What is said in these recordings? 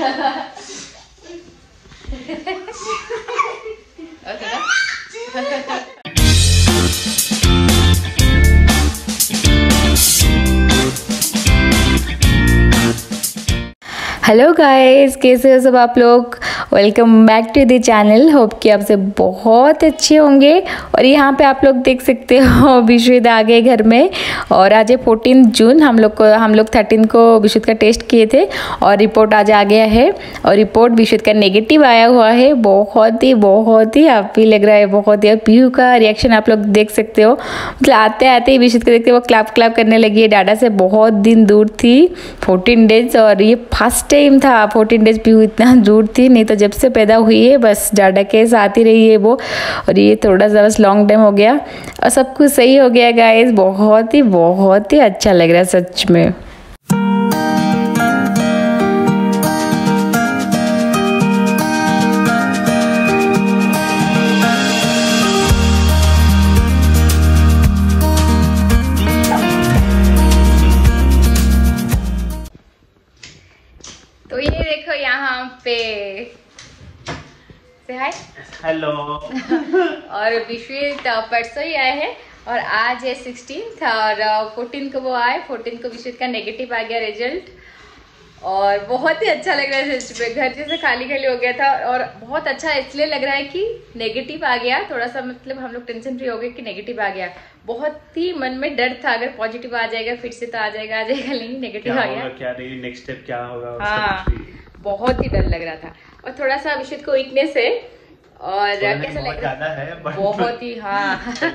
Hello guys, कैसे हो सब आप लोग। Welcome back to the channel. Hope कि आप सब बहुत अच्छे होंगे। और यहाँ पे आप लोग देख सकते हो विश्वित आ गए घर में। और आज है 14 जून। हम लोग 13 को विश्वित का टेस्ट किए थे और रिपोर्ट आज आ गया है। और रिपोर्ट विश्वित का नेगेटिव आया हुआ है। बहुत ही हैप्पी लग रहा है, बहुत ही। और पीहू का रिएक्शन आप लोग देख सकते हो। मतलब आते आते ही विश्वित को देखते वो क्लैप करने लगी है। डाडा से बहुत दिन दूर थी, 14 डेज। और ये फर्स्ट टाइम था 14 डेज पीहू इतना दूर थी। नहीं तो जब से पैदा हुई है बस डाडा के साथ ही रही है वो। और ये थोड़ा सा बस लॉन्ग टाइम हो गया और सब कुछ सही हो गया गाइस। बहुत ही अच्छा लग रहा है सच में। तो ये देखो यहाँ पे से हाय, हेलो। और विश्वित परसों ही आए हैं और आज है 16 और 14 को वो आए। 14 को विश्वित का नेगेटिव आ गया रिजल्ट। और बहुत ही अच्छा लग रहा है सच में। घर जैसे खाली हो गया था और बहुत अच्छा इसलिए लग रहा है कि नेगेटिव आ गया। थोड़ा सा मतलब हम लोग टेंशन फ्री हो गए कि नेगेटिव आ गया। बहुत ही मन में डर था अगर पॉजिटिव आ जाएगा फिर से तो आ जाएगा नहीं, नेगेटिव आ गया। क्या नहीं, नेक्स्ट स्टेप क्या होगा। हाँ, बहुत ही डर लग रहा था। और थोड़ा सा विश्वित को वीकनेस है और कैसा लग रहा है बहुत ही। हाँ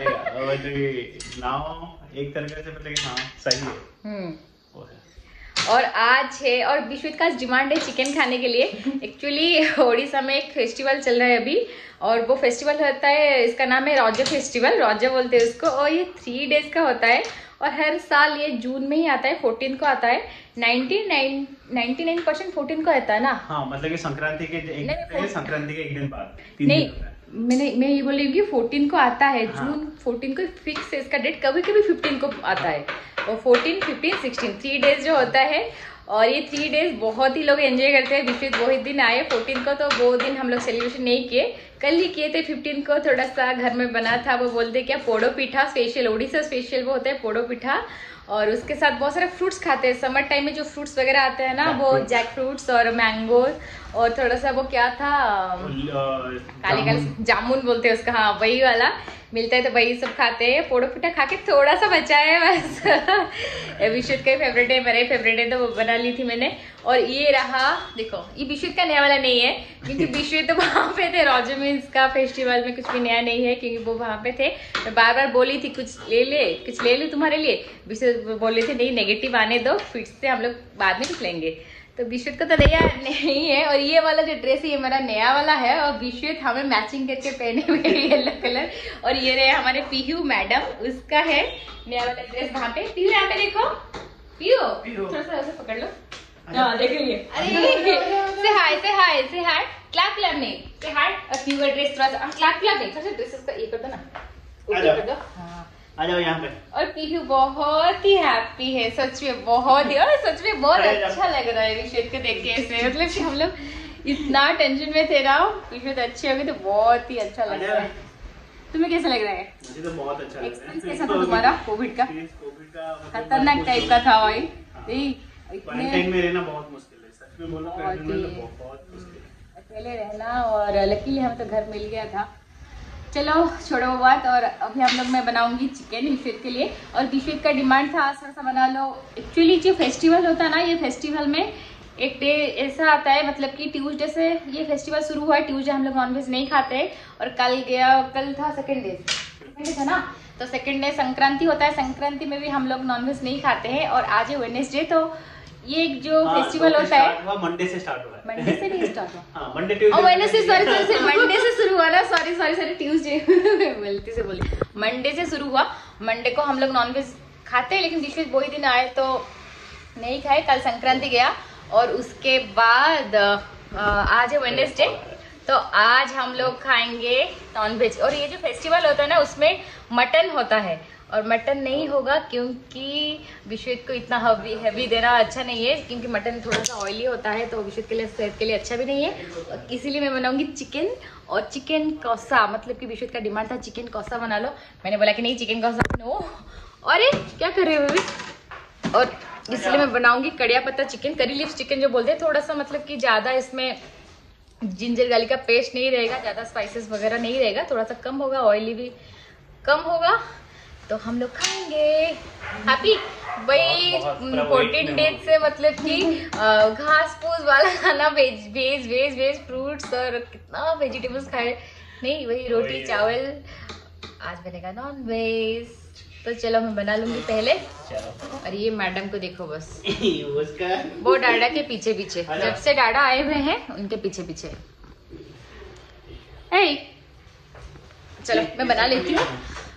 नाउ एक तरीके से मतलब हाँ सही है। और आज है और विश्वित का डिमांड है चिकन खाने के लिए। एक्चुअली ओडिशा में एक फेस्टिवल चल रहा है अभी और वो फेस्टिवल होता है, इसका नाम है रॉजो फेस्टिवल, रॉजो बोलते हैं उसको। और ये 3 डेज का होता है और हर साल ये जून में ही आता है, 14 को आता है। 99% 14 को आता है ना। हाँ, मतलब कि संक्रांति के एक दिन बाद नहीं, मैं ये बोल रही हूँ कि 14 को आता है। हाँ। जून 14 को फिक्स है इसका डेट। कभी 15 को आता है और 14, 15, 16 3 डेज जो होता है। और ये 3 डेज बहुत ही लोग एंजॉय करते हैं। विश्वित वो ही दिन आए 14 को, तो वो दिन हम लोग सेलिब्रेशन नहीं किए, कल ही किए थे। 15 को थोड़ा सा घर में बना था, वो बोलते क्या पोड़ो पिठा स्पेशल, ओडिशा स्पेशल वो होता है पोड़ो पिठा। और उसके साथ बहुत सारे फ्रूट्स खाते हैं। समर टाइम में जो फ्रूट्स वगैरह आते हैं ना, वो जैक फ्रूट्स और मैंगो और थोड़ा सा वो क्या था काले जामुन बोलते हैं उसका। हाँ, वही वाला मिलता है तो वही सब खाते हैं। पोड़ो पिठा खा के थोड़ा सा बचा है बस। विश्वित का फेवरेट है, मेरा ही फेवरेट है, तो वो बना ली थी मैंने। और ये रहा देखो, ये विश्वित का नया वाला नहीं है क्योंकि विश्वित तो वहाँ पे थे रॉजो मीन्स का फेस्टिवल में। कुछ भी नया नहीं है क्योंकि वो वहाँ पे थे। मैं बार बोली थी कुछ ले ले तुम्हारे लिए। विश्वित बोले थे नहीं, नेगेटिव आने दो, फिर से हम लोग बाद में कुछ लेंगे। तो विश्वित को तो नया नहीं है। और ये वाला जो ड्रेस है ये मेरा नया वाला है और विश्वित हमें मैचिंग करके पहने हुए येलो कलर। और ये रहे हमारे पीहू मैडम, उसका है नया वाला ड्रेस। वहाँ पे पीहू, यहाँ पे देखो पीहू, थोड़ा सा ऐसे पकड़ लो। हाँ देख लीजिए। अरे से हाय क्लैप नहीं से हाय। और पीहू का ड्रेस थोड़ा सा क्लैप नहीं, थोड़ा सा ड्रेस का ये कर दो ना, ऊपर कर दो। हाँ आ जाओ यहाँ पे। और पीहू बहुत ही हैप्पी है सच में, बहुत ही। और सच में बहुत अच्छा लग रहा है विश्वित को देख के ऐसे। मतलब कि हम लोग इतना टेंशन में थे ना, विश्वित अच्छे हो गए तो बहुत ही अच्छा लग रहा है। तुम्हें कैसा लग रहा है? मुझे तो बहुत अच्छा लग रहा है। एक्सपीरियंस कैसा था तुम्हारा कोविड का? खतरनाक टाइप का था भाई। क्वारंटाइन में रहना बहुत मुश्किल है, सच में बोलो क्वारंटाइन में बहुत मुश्किल है अकेले रहना। और लकीली हमें तो घर मिल गया था। चलो छोड़ो वो बात। और अभी हम लोग मैं बनाऊंगी चिकन विश्वित के लिए। और विश्वित का डिमांड था आज थोड़ा सा बना लो। एक्चुअली जो फेस्टिवल होता है ना, ये फेस्टिवल में एक डे ऐसा आता है, मतलब कि ट्यूसडे से ये फेस्टिवल शुरू हुआ है। ट्यूसडे हम लोग नॉनवेज नहीं खाते और कल था सेकेंड डे था ना, तो सेकेंड डे संक्रांति होता है। संक्रांति में भी हम लोग नॉनवेज नहीं खाते हैं। और आज है वेडनेसडे, तो ये जो फेस्टिवल होता है मंडे से स्टार्ट हुआ है। मंडे से नहीं स्टार्ट हुआ। हाँ, मंडे ट्यूसडे मंडे से शुरू हुआ ना। सॉरी ट्यूसडे गलती से बोली। मंडे से शुरू हुआ। मंडे को हम लोग नॉनवेज खाते हैं लेकिन विश्वित वही दिन आए तो नहीं खाए। कल संक्रांति गया और उसके बाद आज है वेडनेसडे, तो आज हम लोग खाएंगे नॉनवेज। और ये जो फेस्टिवल होता है ना उसमें मटन होता है और मटन नहीं होगा क्योंकि विश्वेक को इतना हैवी देना अच्छा नहीं है, क्योंकि मटन थोड़ा सा ऑयली होता है तो विश्वेक के लिए सेहत के लिए अच्छा भी नहीं है। और इसीलिए मैं बनाऊंगी चिकन और चिकन कौसा, मतलब कि विश्वेक का डिमांड था चिकन कौसा बना लो। मैंने बोला कि नहीं चिकन कौसा नो। अरे क्या कर रहे हो अभी? और इसलिए मैं बनाऊंगी कड़िया पत्ता चिकन, करी लीव्स चिकन जो बोलते हैं। थोड़ा सा मतलब कि ज़्यादा इसमें जिंजर गार्लिक का पेस्ट नहीं रहेगा, ज़्यादा स्पाइसेस वगैरह नहीं रहेगा, थोड़ा सा कम होगा, ऑयली भी कम होगा, तो हम लोग खाएंगे हैप्पी। भाई 14 डेज से मतलब कि घास फूस वाला खाना, वेज फ्रूट्स और कितना वेजिटेबल्स खाए नहीं, वही रोटी चावल। आज बनेगा नॉन वेज, तो चलो मैं बना लूंगी पहले। और ये मैडम को देखो बस वो डाडा के पीछे पीछे, जब से डाडा आए हुए हैं उनके पीछे पीछे। चलो मैं बना लेती हूँ।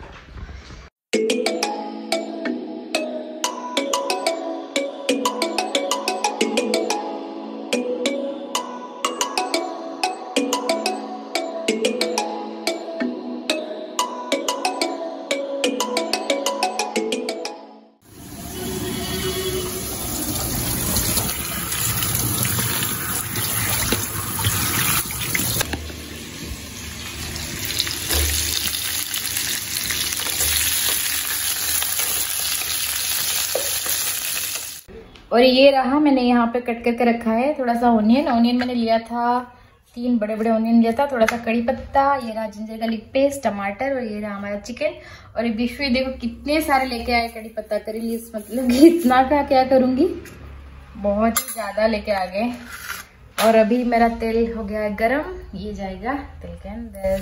और ये रहा, मैंने यहाँ पे कट करके रखा है थोड़ा सा ऑनियन मैंने लिया था, 3 बड़े बड़े ऑनियन लिया था, थोड़ा सा कड़ी पत्ता, ये रहा जिंजर गार्लिक पेस्ट, टमाटर, और ये रहा हमारा चिकन। और ये विश्व देखो कितने सारे लेके आए कड़ी पत्ता, करी लीव्स, मतलब इतना का क्या करूंगी, बहुत ही ज्यादा लेके आ गए। और अभी मेरा तेल हो गया है गरम, ये जाएगा तेल के अंदर।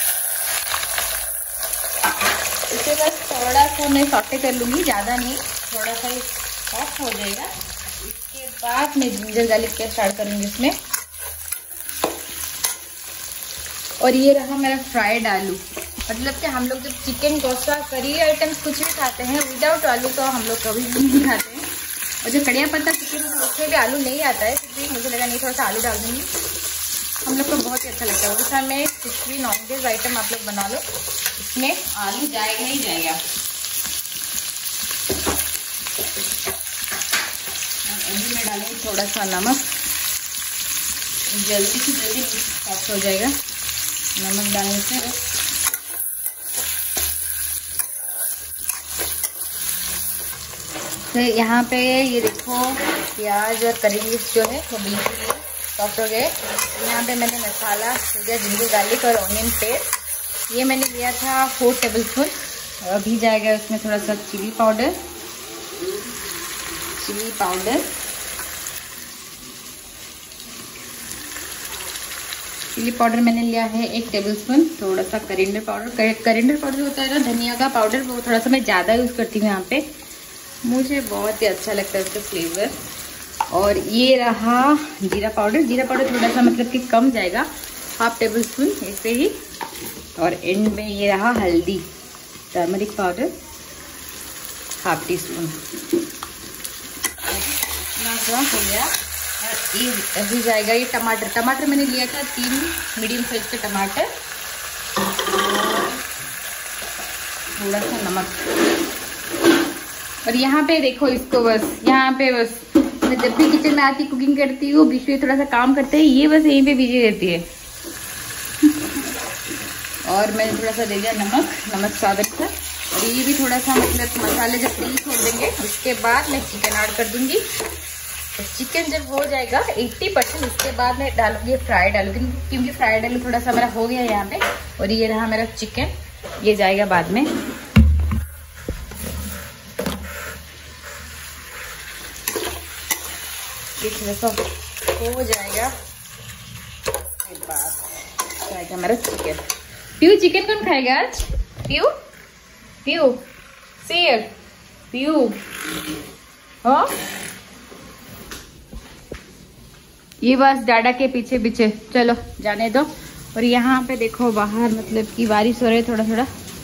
इसे बस थोड़ा सा मैं सॉटे कर लूंगी, ज्यादा नहीं, थोड़ा सा सॉफ्ट हो जाएगा। इसके बाद मैं जिंजर गार्लिक पेस्ट ऐड करूंगी इसमें। और ये रहा मेरा फ्राइड आलू, मतलब कि हम लोग जब चिकन कौसा करी आइटम्स कुछ भी खाते हैं विदाउट आलू तो हम लोग कभी भी नहीं खाते हैं। और जो कड़िया पत्ता चिकन है उसमें भी आलू नहीं आता है, फिर भी मुझे लगा नहीं थोड़ा सा आलू डाल दूंगी, हम लोग को बहुत ही अच्छा लगता है। उसमें में कुछ भी नॉन वेज आइटम आप लोग बना लो, इसमें आलू जाएगा ही जाएगा। अभी मैं डालूंगी थोड़ा सा नमक, जल्दी से जल्दी सॉफ्ट हो जाएगा नमक डालने से। तो यहाँ पे ये देखो प्याज और करी लीव्स जो है वो बिल्कुल सॉफ्ट हो गए। यहाँ पे मैंने मसाला हो गया जिंजर गार्लिक और ऑनियन पेस्ट, ये मैंने लिया था 4 टेबलस्पून। अभी जाएगा उसमें थोड़ा सा चिली पाउडर, चिली पाउडर मैंने लिया है 1 टेबलस्पून। थोड़ा सा करिंडर पाउडर होता है ना धनिया का पाउडर, वो थोड़ा सा मैं ज़्यादा यूज़ करती हूँ यहाँ पे, मुझे बहुत ही अच्छा लगता है उसका फ्लेवर। और ये रहा जीरा पाउडर थोड़ा सा मतलब कि कम जाएगा, 1/2 टेबलस्पून ऐसे ही। और एंड में ये रहा हल्दी, टर्मरिक पाउडर 1/2 टीस्पून। हो गया। ये अभी जाएगा ये टमाटर मैंने लिया था 3 मीडियम साइज के टमाटर, थोड़ा सा नमक। और यहाँ पे देखो इसको बस, यहाँ पे बस मैं जब भी किचन में आती कुकिंग करती हूँ, बीच में थोड़ा सा काम करते हैं, ये बस यहीं पे बिजी रहती है। और मैंने थोड़ा सा दे दिया नमक स्वाद अनुसार। और ये भी थोड़ा सा मतलब मसाले जब तेल छोड़ देंगे उसके बाद मैं चिकन ऐड कर दूंगी। तो चिकन जब हो जाएगा 80%, उसके बाद मैं डालूंगी फ्राइड आलू, क्योंकि फ्राइड आलू थोड़ा सा मेरा हो गया यहाँ पे। और ये रहा मेरा चिकन, ये जाएगा बाद में। ये थोड़ा सा हो जाएगा, उसके बाद जाएगा मेरा चिकन। पीयू चिकन कौन खाएगा आज? पीयू शेयर पीयू, हाँ ये बस डाडा के पीछे पीछे, चलो जाने दो। और यहाँ पे देखो बाहर मतलब कि बारिश हो रही है, थोड़ा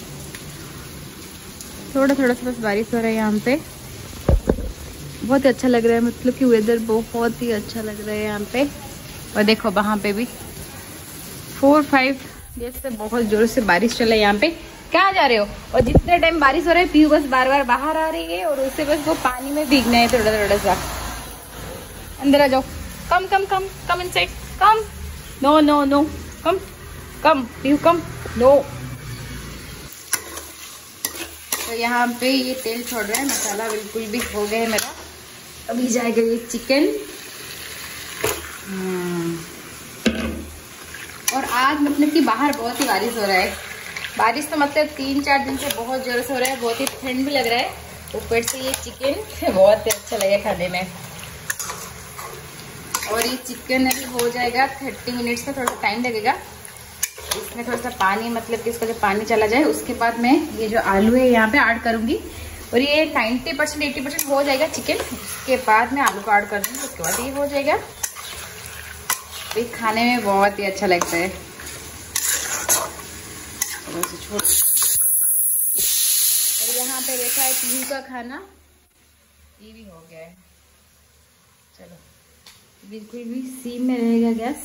थोड़ा बारिश हो रहा है यहाँ पे, बहुत अच्छा लग रहा है, मतलब कि वेदर बहुत ही अच्छा लग रहा है यहाँ पे। और देखो वहाँ पे भी 4-5 डेज से बहुत जोर से बारिश चला है यहाँ पे। कहाँ जा रहे हो? और जितने टाइम बारिश हो रहा है पीयू बस बार बार बाहर आ रही है और उससे बस वो पानी में भीगना है थोड़ा थोड़ा सा। अंदर आ जाओ। Come come come come inside come. No no no come come पीयू कम नो। तो यहाँ पे ये तेल छोड़ रहा है, मसाला बिल्कुल भी हो गया है मेरा। अभी जाएगा ये चिकन। और आज मतलब कि बाहर बहुत ही बारिश हो रहा है। बारिश तो मतलब 3-4 दिन से बहुत जोर से हो रहा है, बहुत ही ठंड भी लग रहा है। ऊपर से ये चिकन बहुत ही अच्छा लगे खाने में। और ये चिकन अभी हो जाएगा 30 मिनट्स का, थोड़ा टाइम लगेगा। इसमें थोड़ा सा पानी मतलब कि इसका जो पानी चला जाए उसके बाद मैं ये जो आलू है यहाँ पे ऐड करूँगी। और ये 90% 80% हो जाएगा चिकन, उसके बाद मैं आलू को ऐड कर दूँगी, उसके बाद ये हो जाएगा। तो खाने में बहुत ही अच्छा लगता है। और यहाँ पे देखा है पीहू का खाना, ये भी हो गया है। चलो बिल्कुल भी सीम में रहेगा गैस।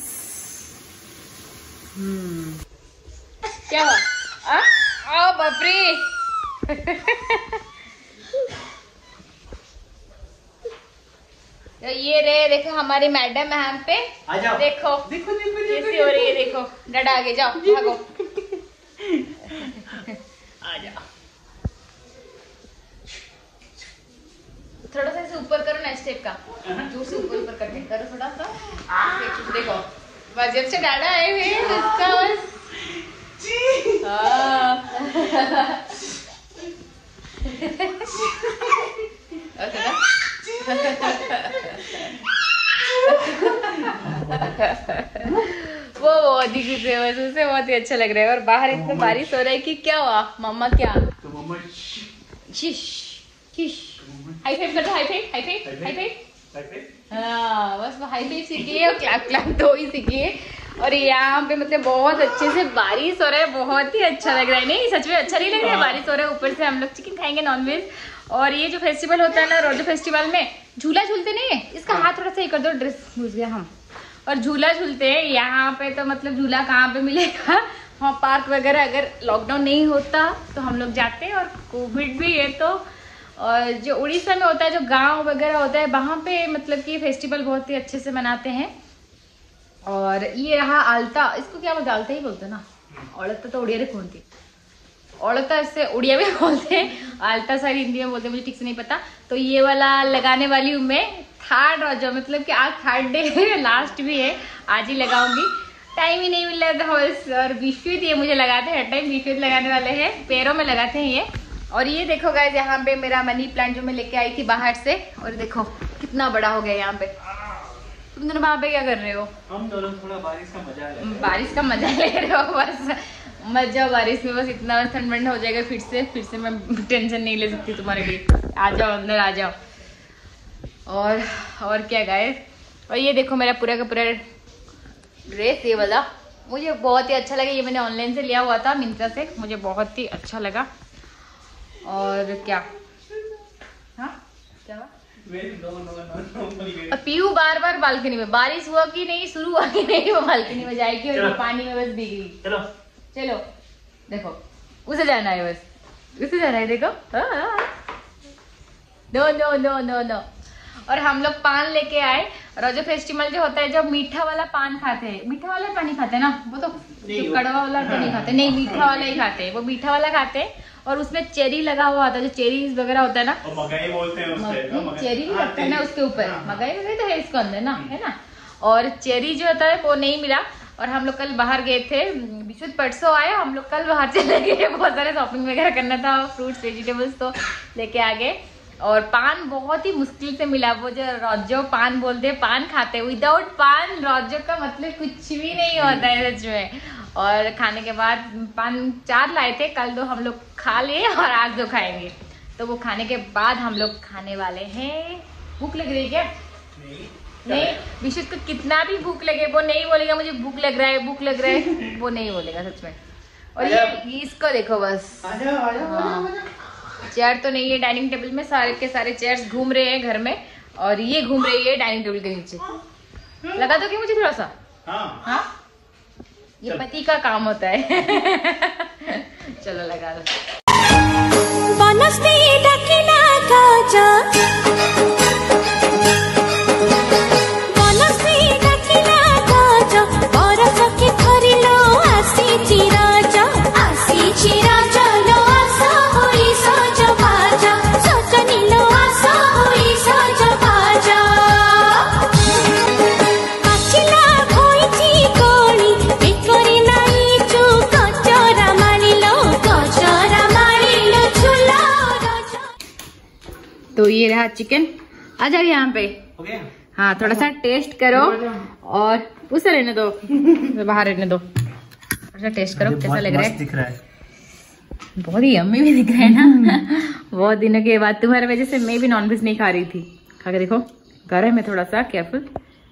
क्या हुआ? आओ बाप रे। तो ये रे देखो हमारी मैडम है यहाँ पे। देखो कैसी हो रही है, देखो डर आगे जाओ भागो। आ जाओ। थोड़ा सा इसे ऊपर करो ना स्टेप का, जोर से ऊपर ऊपर करके करो थोड़ा सा। देखो बस जब से डाढ़ा आए हुए इसका बस। वो बहुत ही खुश है, बस उसे बहुत ही अच्छा लग रहा है। और बाहर इतना बारिश हो रहा है कि क्या हुआ मम्मा? क्या शिश शिश हाई फाइव कर दो, high five high five high five. हाँ बस वो हाई फाइव सीखिए और क्लैप क्लैप दो ही सीखिए। और यहाँ पे मतलब बहुत अच्छे से बारिश हो रहा है, बहुत ही अच्छा लग रहा है। नहीं सच में अच्छा नहीं लग रहा है, बारिश हो रहा है, ऊपर से हम लोग चिकन खाएंगे नॉनवेज। और ये जो फेस्टिवल होता है ना रोजो फेस्टिवल में झूला झूलते नहीं है, इसका हाथ थोड़ा सा ही कर दो, ड्रेस घुस गया हम। और झूला झूलते हैं यहाँ पे, तो मतलब झूला कहाँ पे मिलेगा? वहाँ पार्क वगैरह अगर लॉकडाउन नहीं होता तो हम लोग जाते हैं। और कोविड भी है तो, और जो उड़ीसा में होता है, जो गांव वगैरह होता है, वहाँ पे मतलब कि फेस्टिवल बहुत ही अच्छे से मनाते हैं। और ये रहा आलता, इसको क्या बोलते हैं? आलता ही बोलते हैं ना। औलता तो उड़िया रे कौन थी, औलता इससे उड़िया भी बोलते हैं, आलता सारी हिंदी में बोलते हैं, मुझे ठीक से नहीं पता। तो ये वाला लगाने वाली हूँ मैं। थर्ड रोजा मतलब कि आज थर्ड डे है, लास्ट भी है, आज ही लगाऊंगी। टाइम ही नहीं मिल रहा था बस। और बीफीत ये मुझे लगाते हैं, हर टाइम बीफीत लगाने वाले हैं, पैरों में लगाते हैं ये। और ये देखो गाइस यहाँ पे मेरा मनी प्लांट जो मैं लेके आई थी बाहर से, और देखो कितना बड़ा हो गया यहाँ पे। तुम दोनों वहाँ पे क्या कर रहे हो? हम दोनों थोड़ा बारिश का मजा ले रहे हैं। बारिश का मजा ले रहे हो बस। मजा बारिश में, बस इतना ठंड हो जाएगा फिर से मैं टेंशन नहीं ले सकती तुम्हारे लिए। आ जाओ अंदर आ जाओ। और क्या गाइस, और ये देखो मेरा पूरा का पूरा ड्रेस ये वाला मुझे बहुत ही अच्छा लगा। ये मैंने ऑनलाइन से लिया हुआ था मिंत्रा से, मुझे बहुत ही अच्छा लगा। और क्या क्या हुआ? पीयू बार बार बालकनी में, बारिश हुआ कि नहीं, शुरू हुआ कि नहीं, वो बालकनी में जाएगी और वो पानी में बस भीग गई। चलो देखो उसे जाना है, बस उसे जाना है, देखो। No no no no no. और हम लोग पान लेके आए। रोजो फेस्टिवल जो होता है, जब मीठा वाला पान खाते हैं, मीठा वाला पानी खाते हैं ना, वो तो कड़वा वाला तो नहीं खाते, नहीं मीठा वाला ही खाते हैं, वो मीठा वाला खाते हैं। और उसमें चेरी लगा हुआ होता है, जो चेरीज वगैरह होता है ना, मगाई बोलते हैं उससे, चेरी भी लगता है ना उसके ऊपर, मगाई वगैरह तो है इसके अंदर ना, है ना। और चेरी जो होता है वो नहीं मिला। और हम लोग कल बाहर गए थे, विशुद्ध परसों आए, हम लोग कल बाहर चले गए, बहुत सारे शॉपिंग वगैरह करना था, फ्रूट्स वेजिटेबल्स तो लेके आ गए। और पान बहुत ही मुश्किल से मिला, वो जो रोजो पान बोलते हैं, पान खाते हैं, विदाउट पान रोजो का मतलब कुछ भी नहीं होता है सच में। और खाने के बाद पान 4 लाए थे, कल 2 हम लोग खा लिए और आज 2 खाएंगे। तो वो खाने के बाद हम लोग खाने वाले हैं। भूख लग रही है क्या? नहीं, विशुद्ध को कितना भी भूख लगे वो नहीं बोलेगा मुझे भूख लग रहा है, भूख लग रहा है, वो नहीं बोलेगा सच में। और ये इसको देखो बस, चेयर तो नहीं है डाइनिंग टेबल में, सारे के सारे चेयर्स घूम रहे हैं घर में, और ये घूम रही है डाइनिंग टेबल के नीचे। लगा दो कि मुझे थोड़ा सा? हाँ, ये पति का काम होता है। चलो लगा दो। तो ये रहा चिकन। आ जाओ यहाँ पे। okay. हाँ थोड़ा सा टेस्ट करो और उसे रहने दो, बाहर रहने दो, थोड़ा सा टेस्ट करो कैसा लग रहा है। दिख रहा है, बहुत ही यम्मी भी दिख रहा है ना। बहुत दिनों के बाद तुम्हारी वजह से मैं भी नॉनवेज नहीं खा रही थी। खा के देखो, गरम है थोड़ा सा, केयरफुल।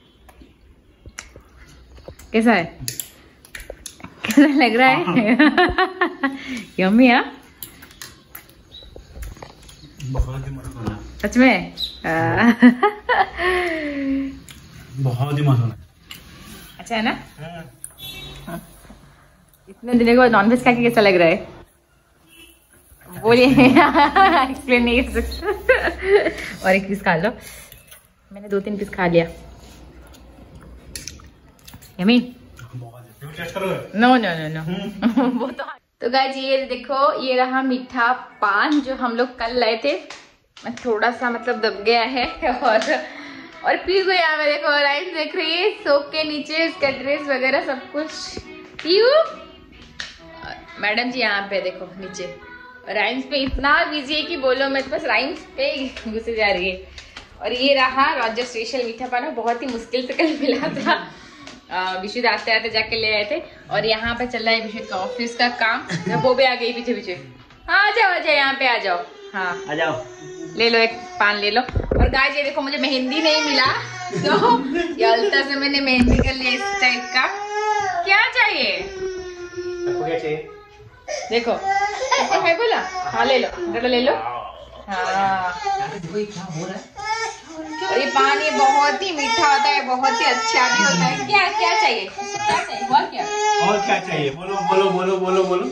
कैसा है, कैसा लग रहा है? यम्मी है बहुत ही मस्त, सच में। बहुत ही मस्त। अच्छा है ना? इतने दिनों के बाद नॉनवेज खा के कैसा लग रहा है? बोलिए। एक्सप्लेन नहीं कर सकते। और एक पीस खा लो। मैंने 2-3 पीस खा लिया। Yummy? No no no no. वो तो गाइस ये देखो, ये रहा मीठा पान जो हम लोग कल लाए थे। मैं थोड़ा सा मतलब दब गया है और पीयू को यहाँ पे देखो, राइस देख रही है सोप के नीचे, इसका ड्रेस वगैरह सब कुछ। पीयू, मैडम जी यहाँ पे देखो नीचे राइम्स पे इतना बिजी है कि बोलो मत, बस राइम्स पे घुसे जा रही है। और ये रहा रॉजर स्पेशल मीठा पान, बहुत ही मुश्किल से कल मिला था। विशुद्ध आते आते जाके ले आए थे। और यहाँ पे चल रहा है विशुद्ध का ऑफिस का काम। वो भी आ गई पीछे पीछे। हाँ आ जाओ यहाँ पे आ जाओ। हाँ आ जाओ, ले लो एक पान ले लो। और गाइस ये देखो, मुझे मेहंदी नहीं मिला तो ये अल्ता से मैंने मेहंदी कर लिया इस टाइप का। क्या चाहिए? आपको क्या चाहिए? देखो है बोला। हाँ ले लो, गला ले लो। हाँ क्या हो रहा है? और ये पान ये बहुत ही मीठा होता है, बहुत ही अच्छा भी होता है। क्या क्या चाहिए, क्या चाहिए और क्या चाहिए? बोलो बोलो बोलो बोलो बोलो।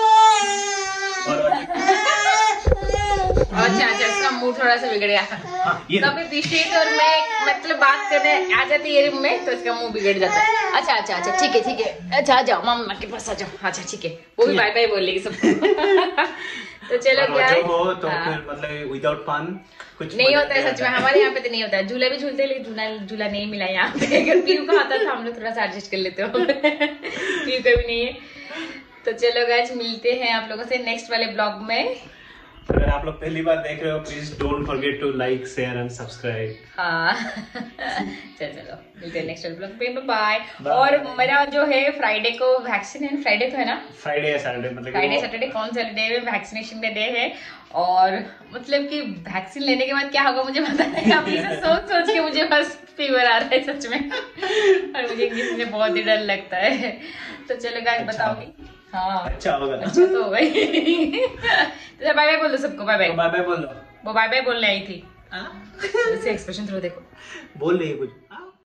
अच्छा इसका मूड थोड़ा सा बिगड़ गया। कभी विशेष और मैं मतलब बात करने आ जाती है रूम में तो इसका मुंह बिगड़ जाता है। अच्छा ठीक है। अच्छा आ जाओ मम्मा के पास आ जाओ। अच्छा ठीक है, वो भी बाय बाय बोल लेगी सबको। तो चलो क्या है, हो तो फिर मतलब विदाउट पान कुछ नहीं होता है सच में। हमारे यहाँ पे तो नहीं होता है। झूला भी झूलते हैं लेकिन झूला नहीं मिला यहाँ पे। अगर पीयू का आता था हम लोग थोड़ा सा एडजस्ट कर लेते हो। पीयू का भी नहीं है। तो चलो गाइस, मिलते हैं आप लोगों से नेक्स्ट वाले ब्लॉग में। अगर आप लोग पहली बार देख रहे हो, please don't forget to like, share and subscribe. हाँ चलो मिलते हैं नेक्स्ट ब्लॉग पे। बाय। और मेरा जो है फ्राइडे को वैक्सीन है। फ्राइडे को है ना? फ्राइडे या सैटरडे, मतलब फ्राइडे सैटरडे कौन सा डे है? वैक्सीनेशन का डे है। और मतलब कि वैक्सीन लेने के बाद क्या होगा मुझे पता नहीं। अभी से सोच के मुझे बस फीवर आ रहा है सच में। और मुझे किसी में बहुत ही डर लगता है। तो चलो गाइस बताओगी। हाँ अच्छा होगा, अच्छा तो होगा ही। तो बाय बाय बोल दो सबको। बाय बाय बोल दो। वो बाय बाय बोलने आई थी। एक्सप्रेशन थोड़ा देखो, बोल रही है कुछ।